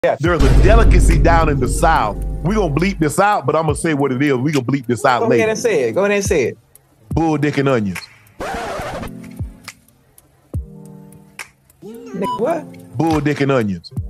Yeah. There's a delicacy down in the South. We're going to bleep this out, but I'm going to say what it is. We're going to bleep this out later. Go ahead and say it. Go ahead and say it. Bull, dick, and onions. Nigga, what? Bull, dick, and onions.